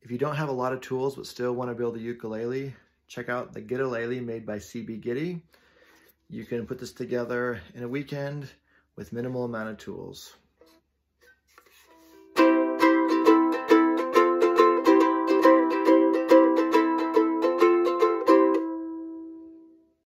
If you don't have a lot of tools but still want to build a ukulele, check out the Gittylele made by Gitty. You can put this together in a weekend with minimal amount of tools.